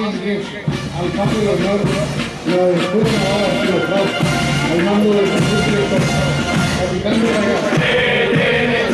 al campo de honor la Escuela Naval de los Bravos, al mando del señor director, capitán de la guerra.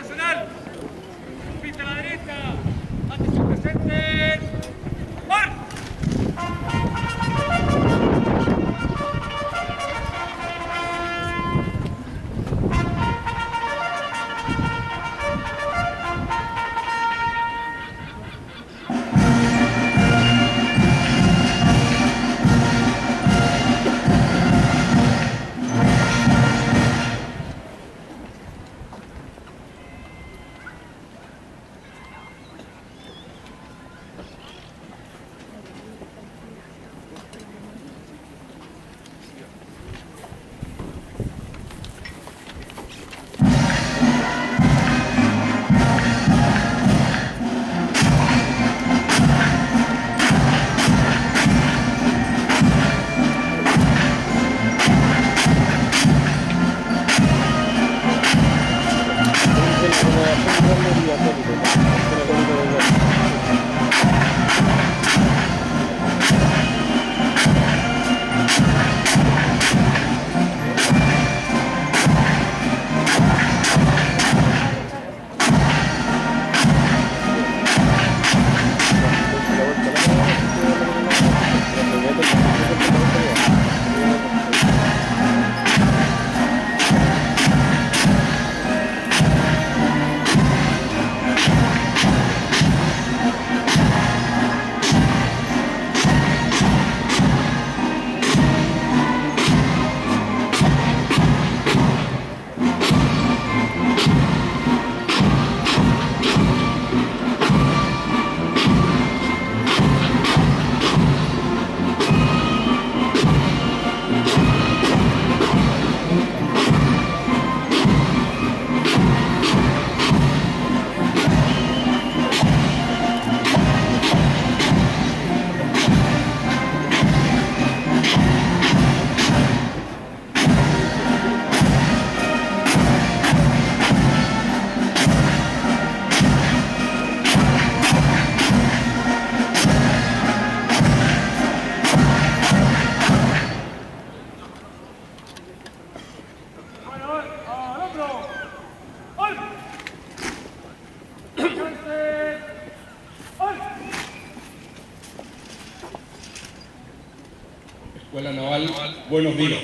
Nacional. Pista a la derecha. Antes se presenten. ¡Mar! Escuela Naval, buenos días.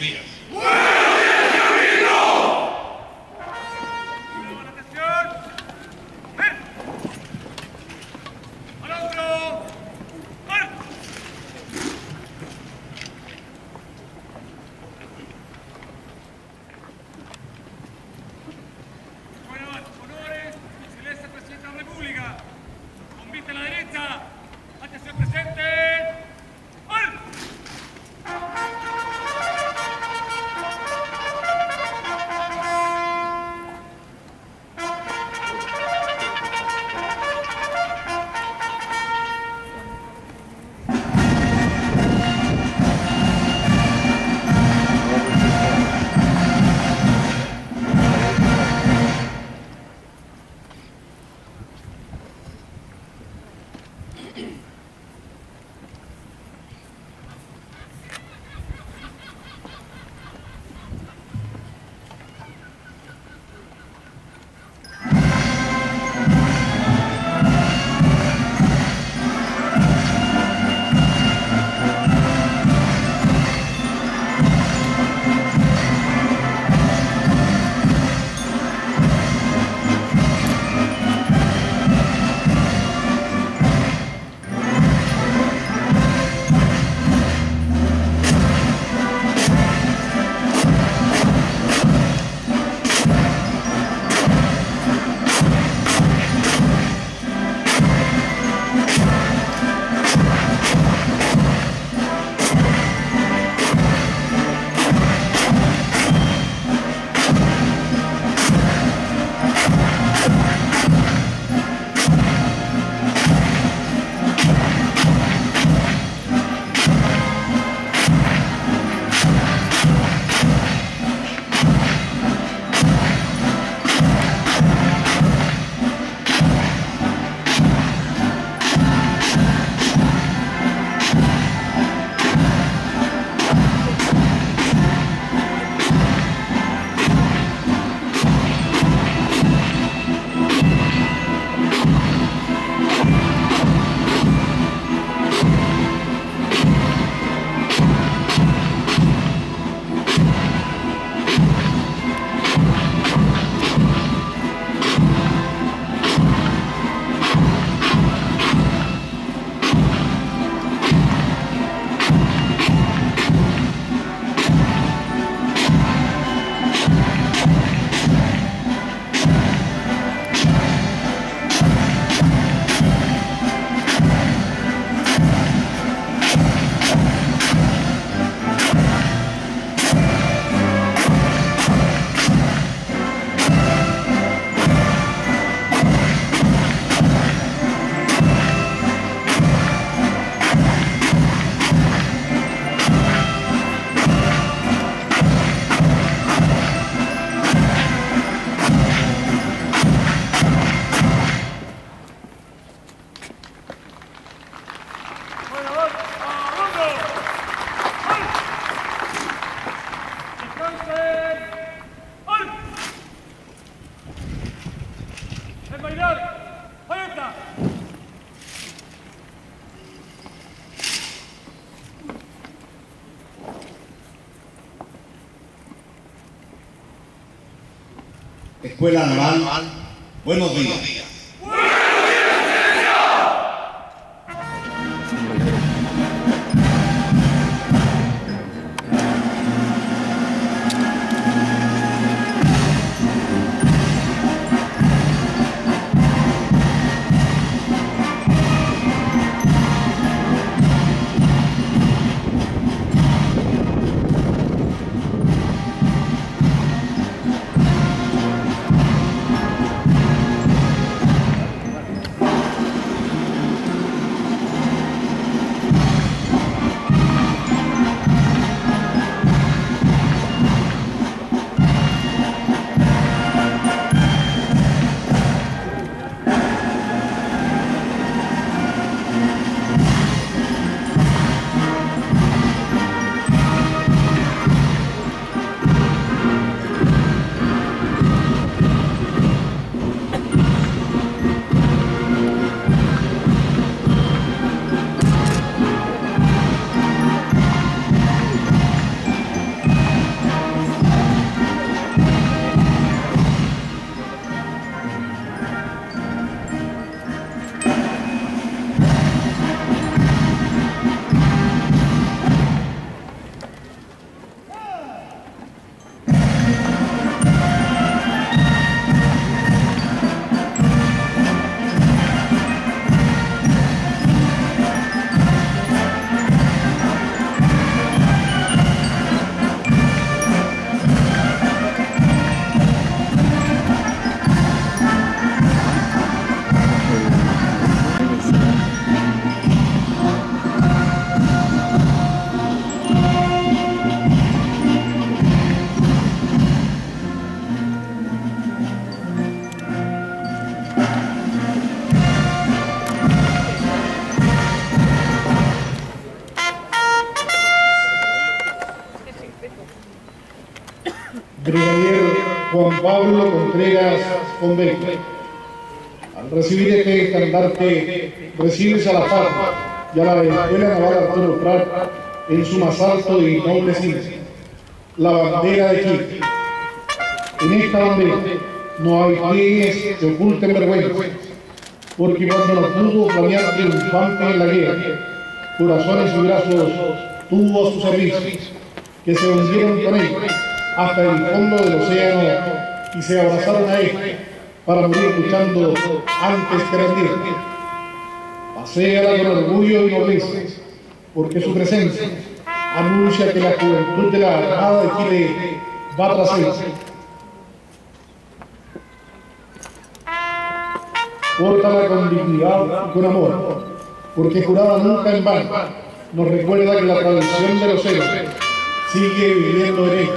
El bailar. Ahí está. Escuela Naval, buenos días. Brigadier Juan Pablo Contreras Convento. Al recibir este estandarte, recibes a la paz y a la Escuela Naval Arturo Prat en su más alto y noble cine, la bandera de Chile. En esta bandera no hay pliegues que oculten vergüenza, porque cuando nos pudo flamear triunfante en la guerra, corazones y brazos tuvo a su servicio, que se hundieron con él hasta el fondo del océano y se abrazaron a él para morir luchando antes que rendir. Paséala con orgullo y nobleza, porque su presencia anuncia que la juventud de la Armada de Chile va tras él. Pórtala con dignidad y con amor, porque jurada nunca en vano nos recuerda que la tradición de los héroes sigue viviendo en él.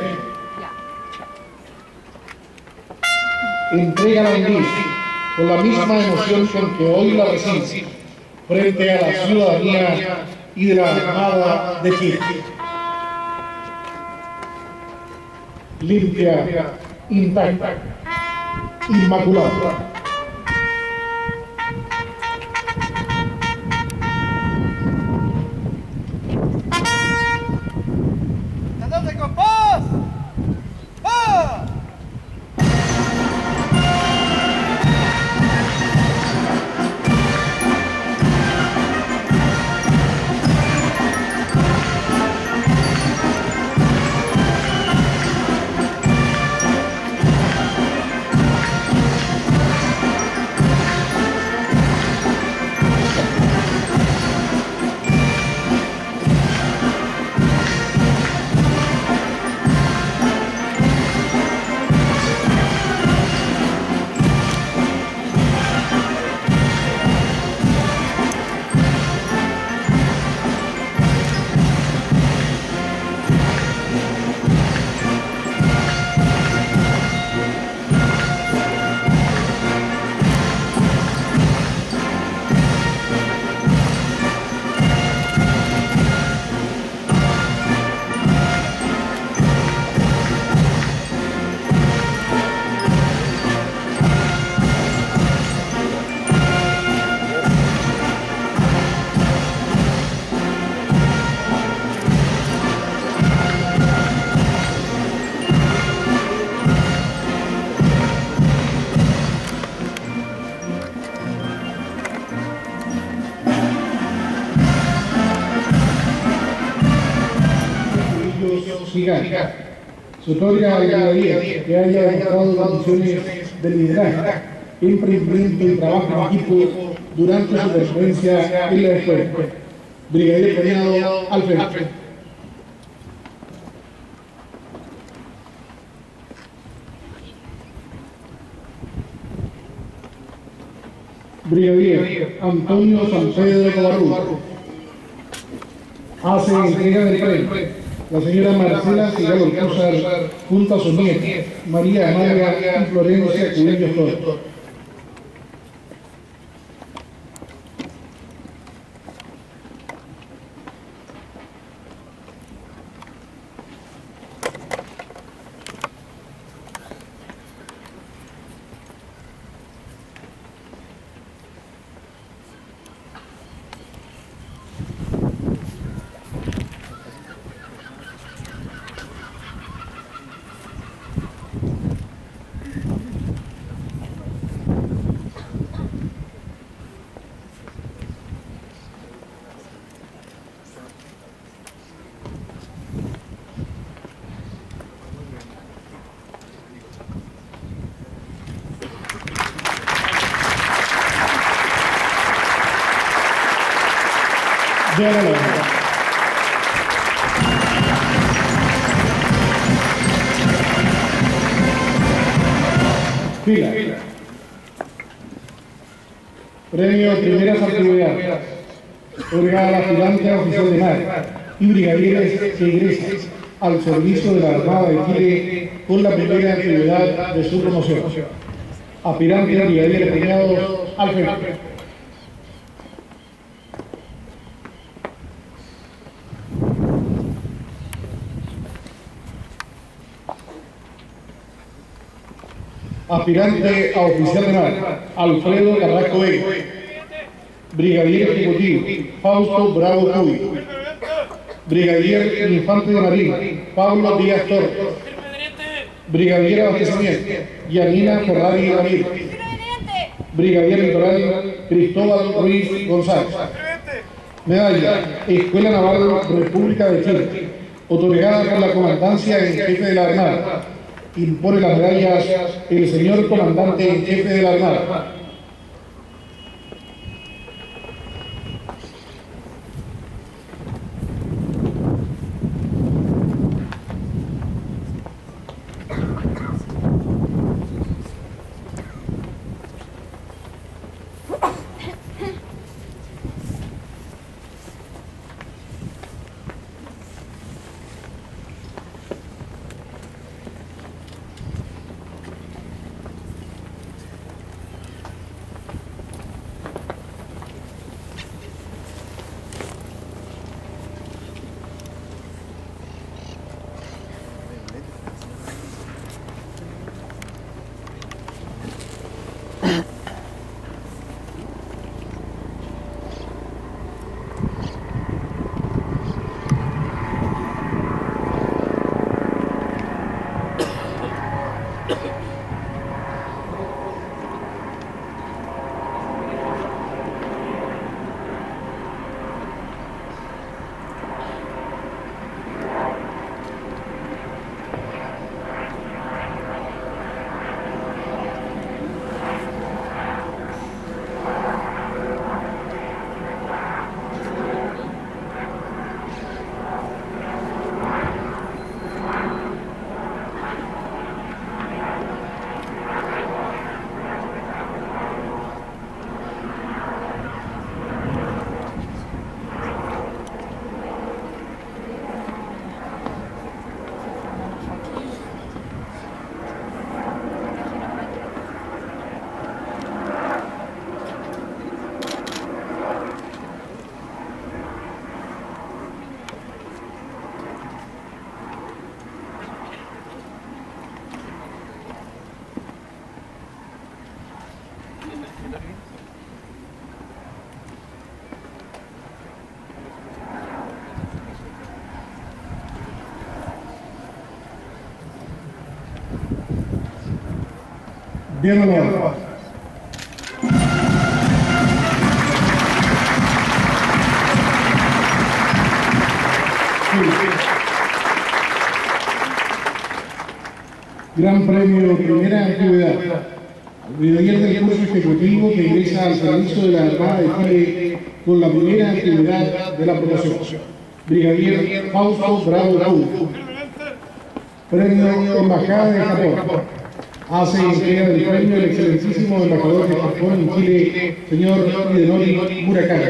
Entrégala en vida con la misma emoción con que hoy la recibe frente a la ciudadanía y de la Armada de Chile. Limpia, intacta, inmaculada. gigantes. Se otorga al brigadier que haya demostrado condiciones de liderazgo, emprendimiento y trabajo en equipo durante su permanencia en la escuela. Brigadier premiado al frente. Brigadier Antonio San Pedro Covarrubias. Hace entrega del premio la señora Marcela Sigal Ortúzar junto a su nieta María Amalia y Florencia Cubillos Torres. Fila. Premio Primeras Antigüedades. Otorgada al aspirante oficial de mar y brigadieres que ingresan al servicio de la Armada de Chile con la primera antigüedad de su promoción. Aspirantes brigadieres premiados al frente. Aspirante a oficial de mar, Alfredo Carrasco Vega. Brigadier ejecutivo, Fausto Bravo Cuy. Brigadier infante de marina, Pablo Díaz Torres. Brigadier abastecimiento, Yanina Ferrari Ramírez. Brigadier litoral, Cristóbal Ruiz González. Medalla, Escuela Naval República de Chile, otorgada por la Comandancia en Jefe de la Armada. Impone las medallas el señor Comandante en Jefe de la Armada. Bien honorable. Gran Premio Primera Antigüedad. Al brigadier del curso ejecutivo que ingresa al servicio de la Armada de Chile con la primera antigüedad de la promoción. Brigadier Fausto Bravo Raúl. Premio Embajada de Japón. Hace entrega del premio el excelentísimo embajador de Japón en Chile, señor Hidenori Murakami.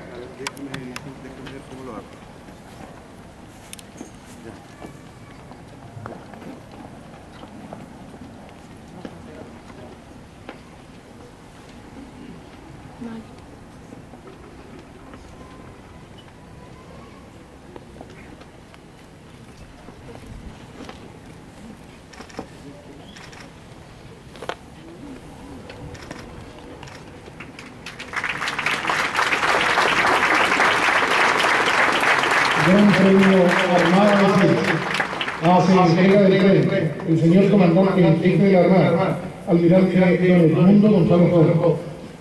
Gran Premio Armada de Chile. Hace entrega del premio el señor comandante en jefe de la Armada, almirante Don Edmundo Gonzalo Torres.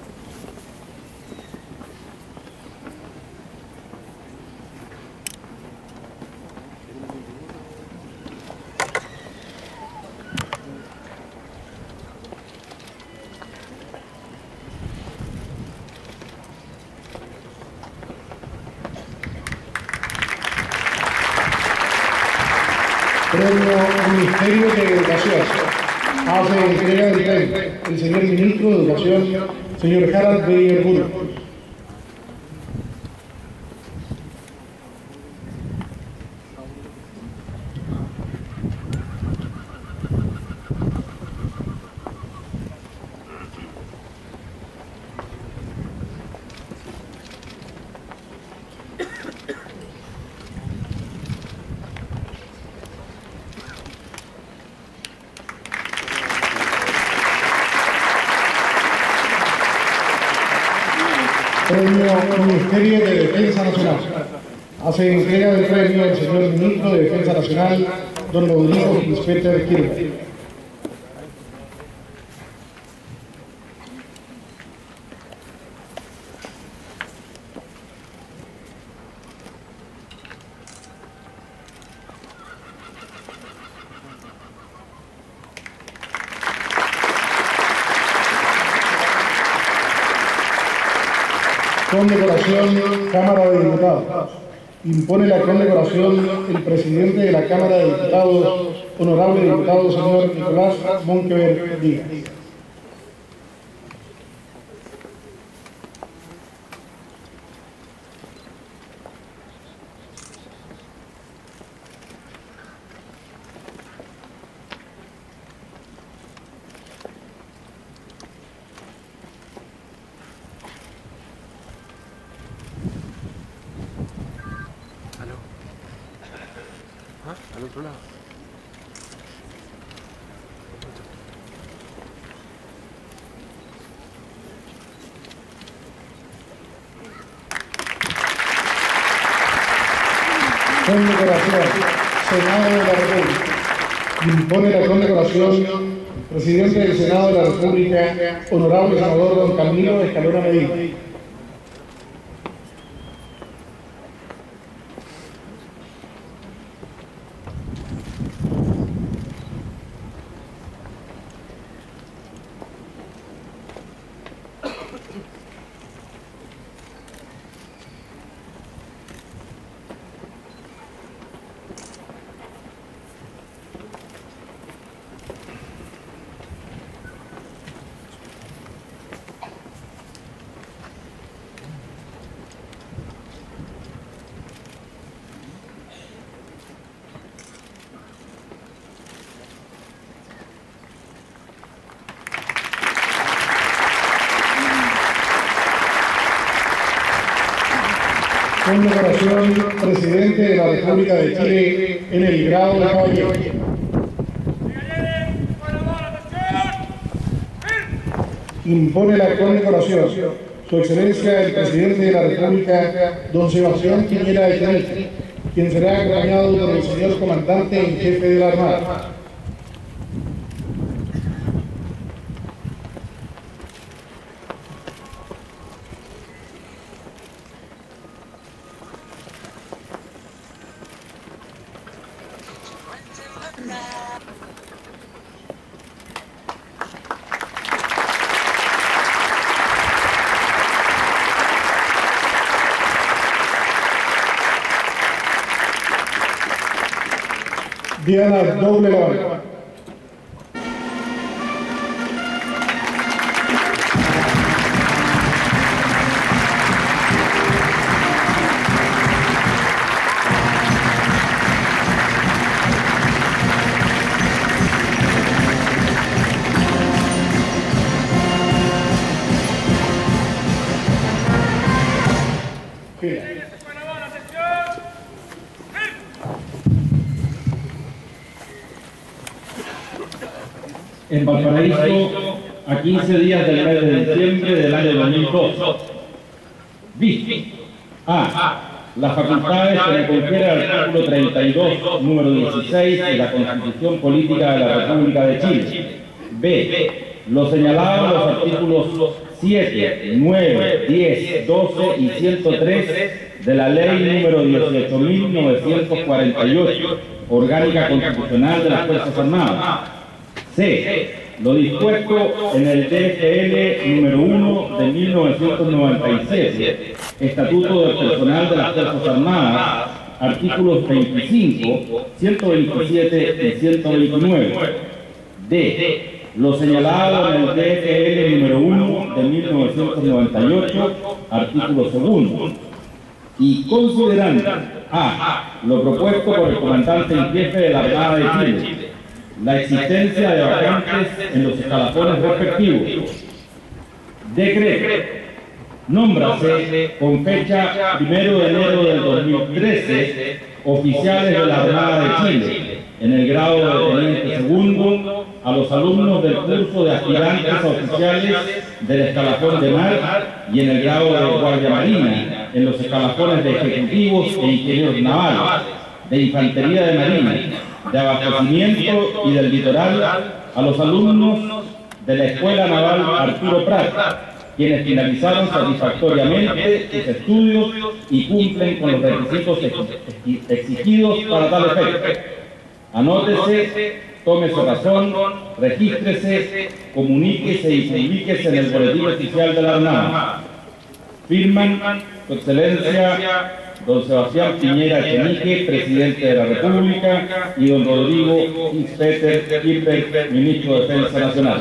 Premio Ministerio de Educación. Hace entrega del premio el señor Ministro de Educación, señor Harald Beyer Burg. Premio Ministerio de Defensa Nacional. Hace entrega del premio el señor Ministro de Defensa Nacional, don Rodrigo Gispeter Kirchner. Condecoración Cámara de Diputados. Impone la condecoración el presidente de la Cámara de Diputados, honorable diputado señor Nicolás Monkeberg Díaz. Al otro lado. Condecoración Senado de la República. Impone la condecoración presidente del Senado de la República, honorable senador don Camilo Escalona Medina. Condecoración presidente de la República de Chile en el grado de caballero. Impone la condecoración su excelencia el presidente de la República, don Sebastián Piñera Echenique, quien será acompañado por el señor comandante en jefe de la Armada. Diana Doble Lavalle. En Valparaíso, a 15 días del mes de diciembre del año 2002. B. A. Las facultades que le confiere el artículo 32, número 16 de la Constitución Política de la República de Chile. B. Lo señalado en los artículos 7, 9, 10, 12 y 103 de la Ley número 18.948, Orgánica Constitucional de las Fuerzas Armadas. C. Lo dispuesto en el DFL número 1 de 1997, Estatuto del Personal de las Fuerzas Armadas, artículos 25, 127 y 129. D. Lo señalado en el DFL número 1 de 1998, artículo 2. Y considerando A. Lo propuesto por el comandante en jefe de la Armada de Chile, la existencia de vacantes en los escalafones respectivos. Decreto. Nómbrase con fecha 1 de enero del 2013 oficiales de la Armada de Chile en el grado de teniente segundo a los alumnos del curso de aspirantes a oficiales del escalafón de mar y en el grado de guardia marina en los escalafones de ejecutivos e ingenieros navales, de infantería de marina, de abastecimiento y del litoral a los alumnos de la Escuela Naval Arturo Prat, quienes finalizaron satisfactoriamente sus estudios y cumplen con los requisitos exigidos para tal efecto. Anótese, tome su razón, regístrese, comuníquese y publíquese en el Boletín Oficial de la Armada. Firman Su Excelencia don Sebastián Piñera Echenique, Presidente de la República, y don Rodrigo Ispeter Kirchberg, Ministro de Defensa Nacional.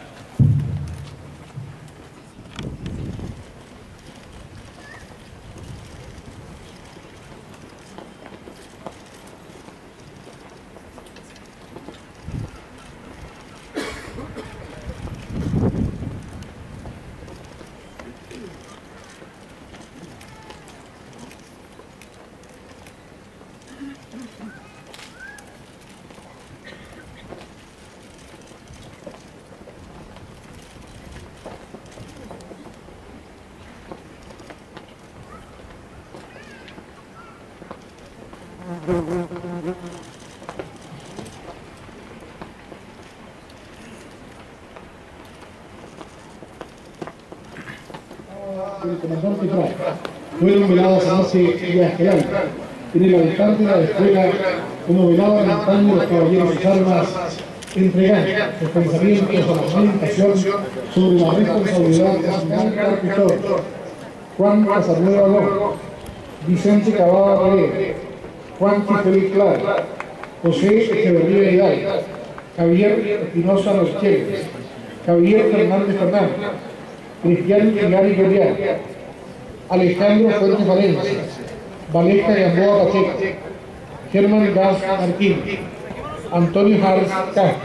El comandante Prat fue nominado a San Díaz Gelay en el altar de la escuela como velado antaño los caballeros de armas, entregando sus pensamientos a la meditación sobre la responsabilidad de asignar arquitector Juan Casanueva López, Vicente Cavada Reyes, Juan Feliz Clara, José Echeverría Hidalgo, Javier Espinosa Rosqueles, Javier Fernández Fernández, Cristian Hilari Gorial, Alejandro Fuentes Valencia, Valesca Gamboa Pacheco, Germán Gas Martín, Antonio Harris Castro,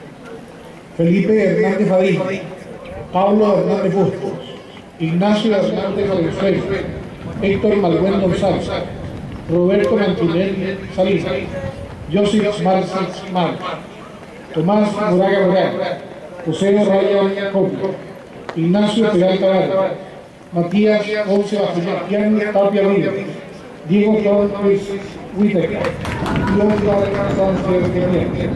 Felipe Hernández Fadín, Pablo Hernández Bustos, Ignacio Hernández Valenzuela, Héctor Malbuen González, Roberto Mantinelli Salinas, Joseph Marcis Mar, Tomás Moraga Moraga, José Ryan Copio, Ignacio Peralta Vargas, Matías Once Bastián Tapia Ríos, Diego Torres Whittaker, y Oscar Sánchez Guerrero.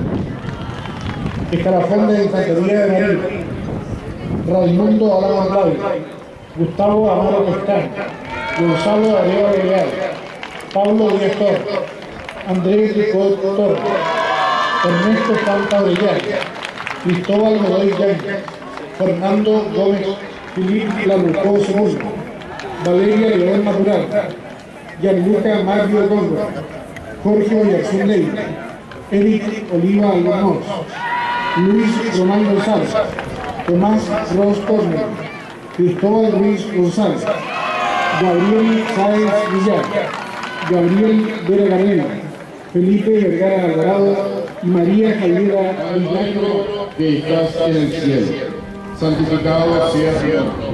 Escalafón de Infantería de Marina, Raimundo Alaba Claudio, Gustavo Amaro Pescán, Gonzalo Areva Leal, Pablo Díaz Torres, Andrés Ricot Torres, Ernesto Santa Brillante, Cristóbal Godoy Yanque, Fernando Gómez Filipe Lalucó II, Valeria León Natural, Gianluca Mario Gómez, Jorge Oyarzún Ley, Eric Oliva Albornoz, Luis Román González, Tomás Ross Torner, Cristóbal Ruiz González, Gabriel Sáez Villar, Gabriel Vera Garena, Felipe Vergara Alvarado y María Javiera Milagro, que estás en el cielo. Santificado sea tu nombre.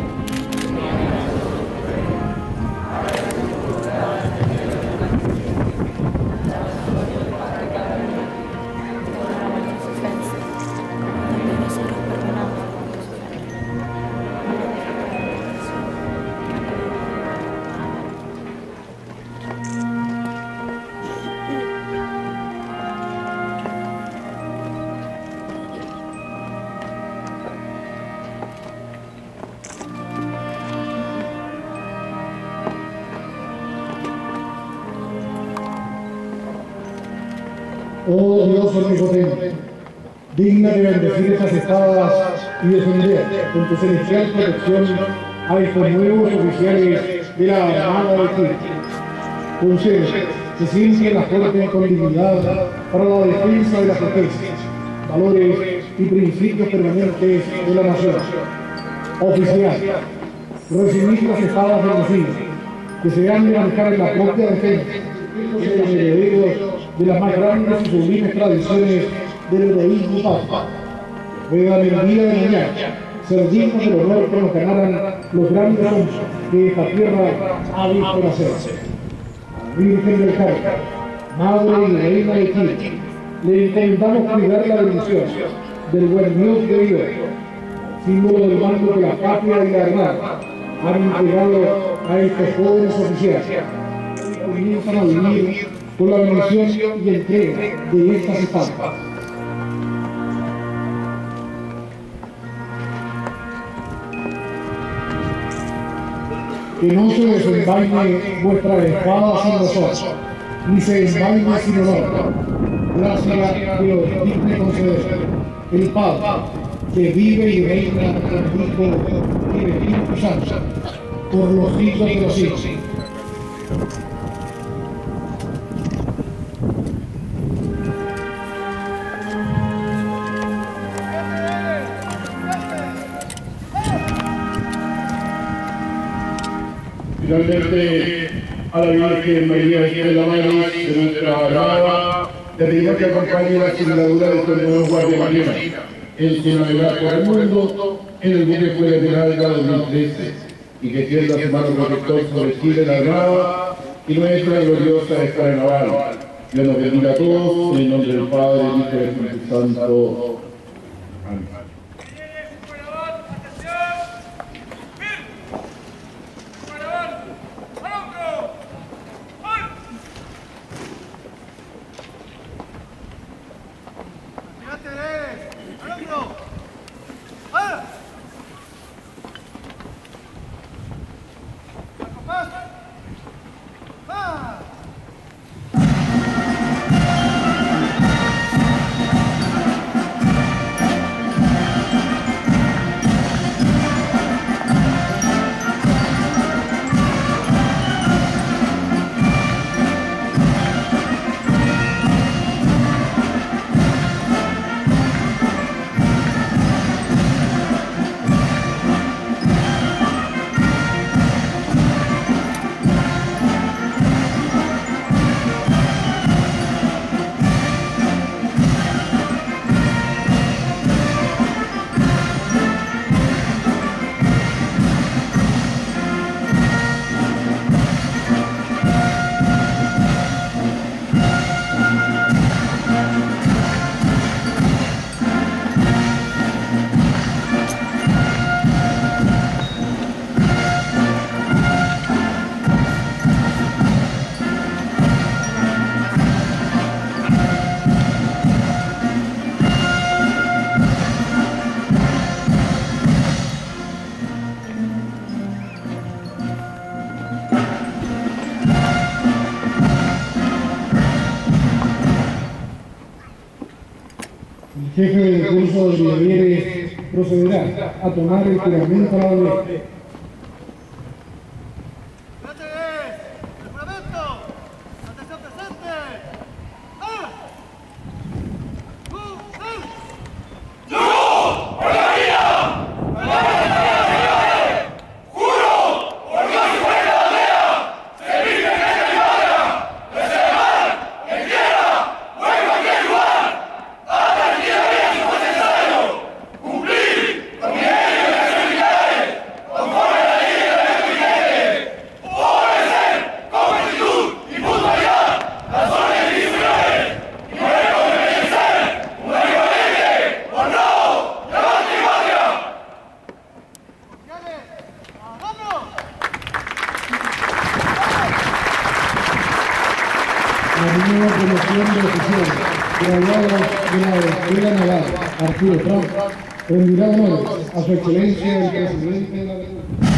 Oh Dios omnipotente, digna de bendecir estas espadas y defender con tu celestial protección a estos nuevos oficiales de la Armada de Cristo. Concede que siempre las porten con dignidad para la defensa de la justicia, valores y principios permanentes de la nación. Oficial, recibid las espadas bendecidas, que se han de manejar en la propia defensa de los herederos de las más grandes y sublimes tradiciones del heroísmo patrio. Ruegan el día de mañana ser dignos del honor que nos ganaran los grandes hombres que esta tierra ha visto nacer. Virgen del Carmen, Madre y Reina de Chile, le encomendamos cuidar la bendición del buen Dios de Dios, símbolo del mando que la patria y la Armada han entregado a estos jóvenes oficiales. Comienzan a vivir con la bendición y entrega de estas espadas. Que no se desenvaine vuestra espada sin razón, ni se desenvaine sin honor. Gracias que os digne conceder el Padre, que vive y reina con el Hijo y el Espíritu Santo, por los siglos de los siglos. Finalmente, a la Virgen María Estela Maris de nuestra Armada, le pedimos que acompañe la asignatura de estos nuevos guardias marinas en su navegar por el mundo en el buque Fuera de Nalga 2013 y que tienda su mano protector sobre Chile, la Armada y nuestra gloriosa escuela naval. Dios nos bendiga a todos, en el nombre del Padre, del Hijo y del Espíritu Santo. Amén. Jefe del curso de brigadieres procederá a tomar el juramento a la bandera. la nueva promoción de oficial, graduados de la Escuela Naval Arturo Prat, rendirá honores a su excelencia el presidente de la República.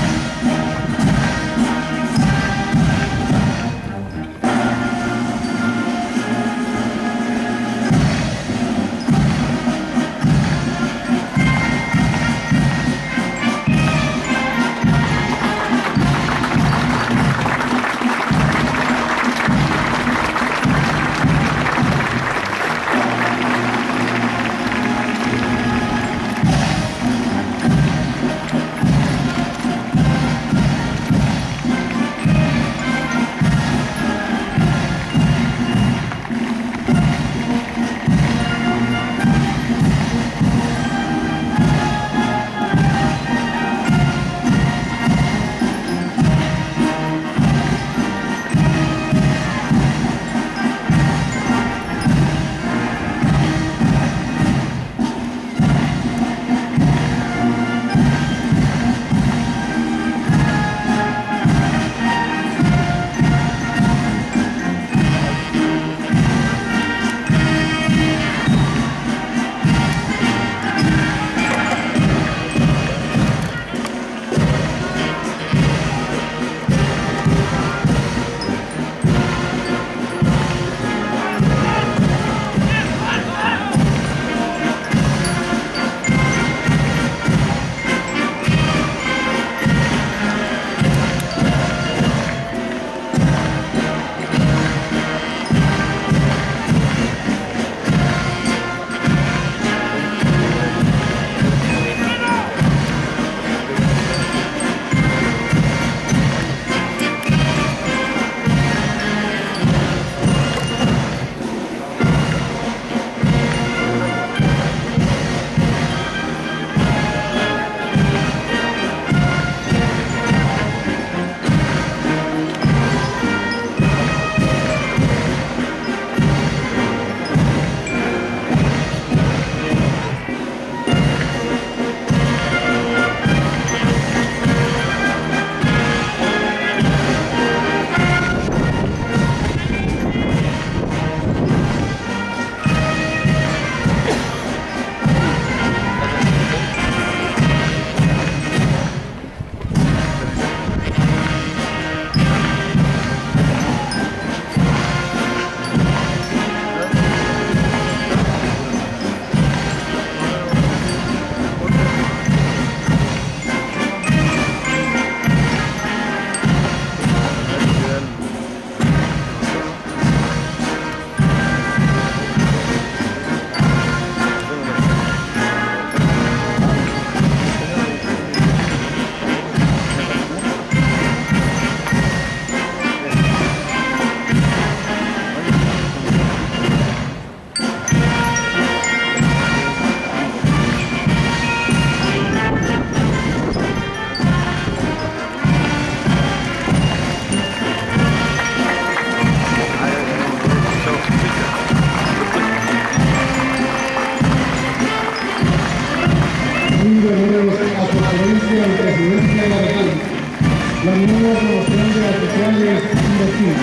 la nueva promoción de oficiales investigados,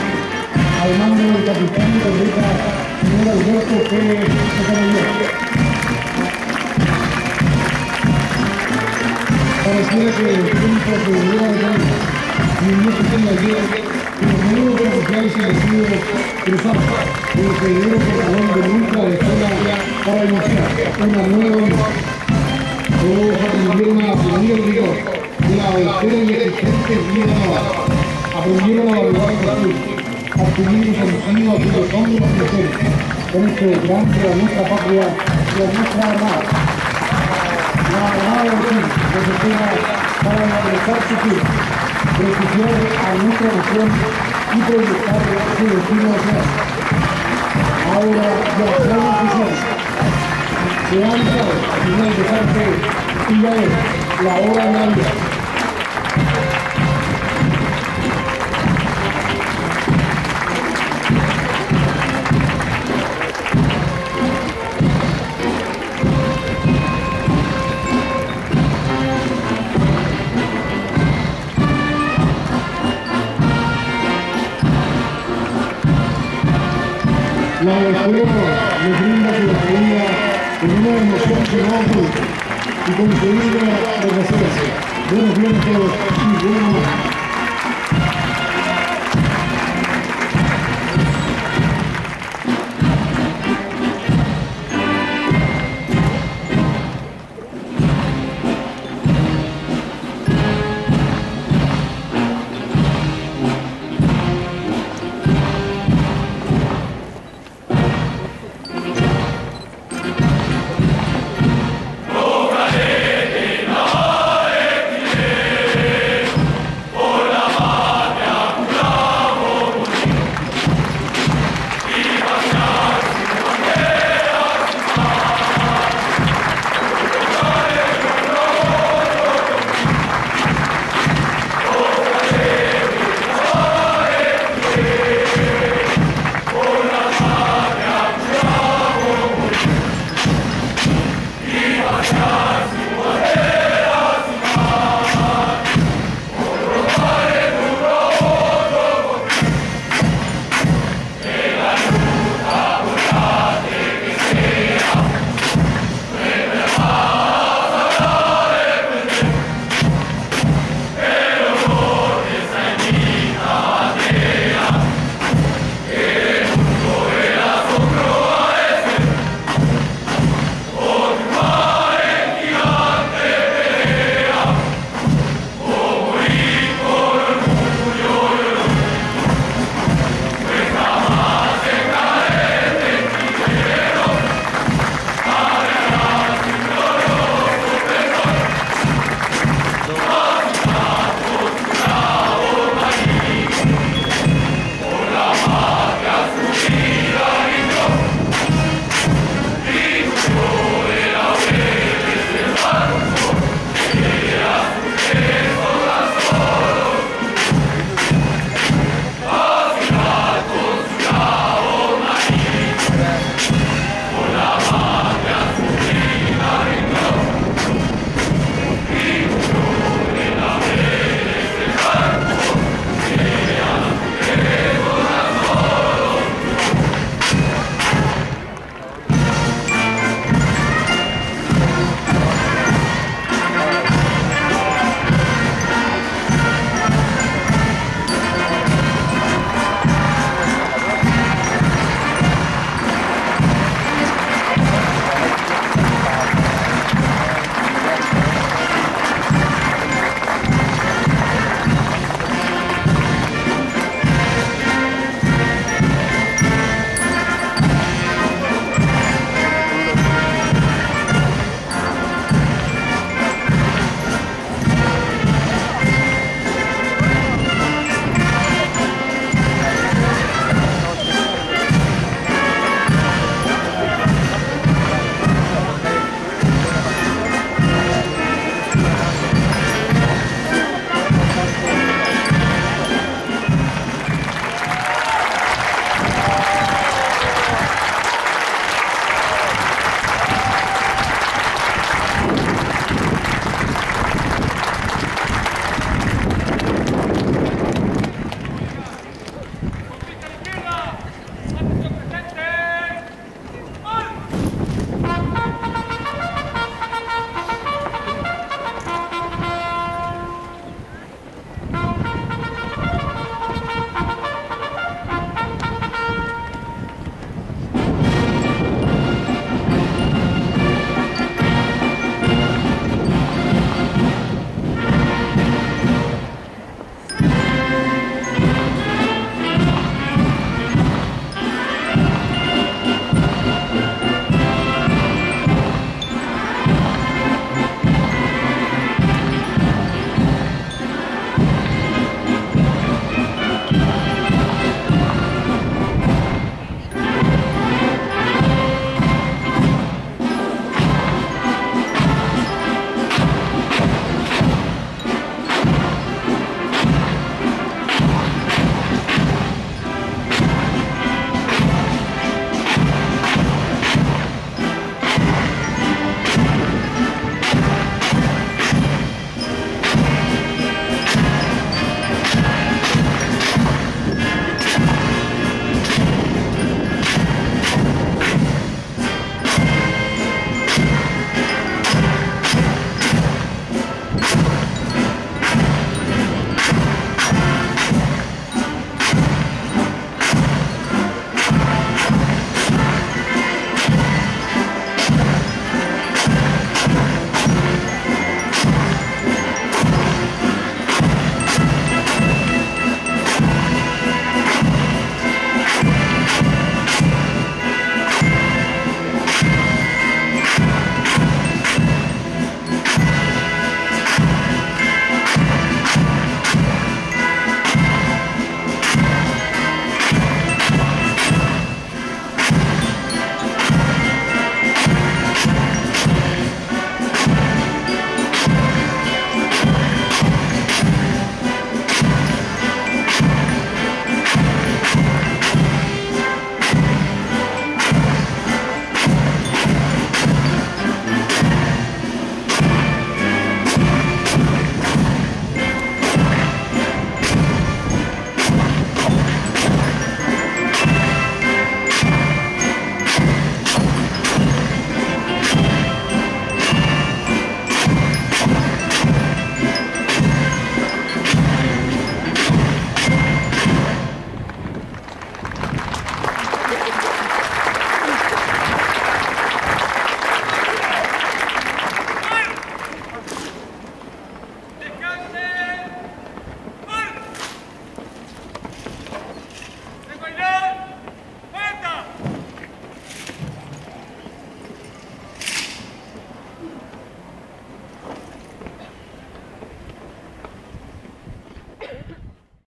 al mando del capitán de Rita, señor Alberto Pérez Ocaña. Pareciera que el tiempo se hubiera detenido, y no se tenga idea que los nuevos oficiales elegidos cruzados y el seguidor por favor de nunca de escuela para iniciar una nueva unidad. Todos aprendieron a aplaudir el rigor de la austera y exigente vida naval. Aprendieron a valorar el recurso, adquiriendo sentido a los hombres y mujeres, con este grande a nuestra patria y a nuestra armada. La armada de Chile se espera para expresar su fin, beneficiar a nuestra nación y proyectar su destino nacional. Ahora ya son oficiales. Se ha avisado sin dejarse y ya es la hora de la vida. La escuela les brinda su despedida con una emoción sin nombre y con su vida de reserva. Buenos días a todos y buenos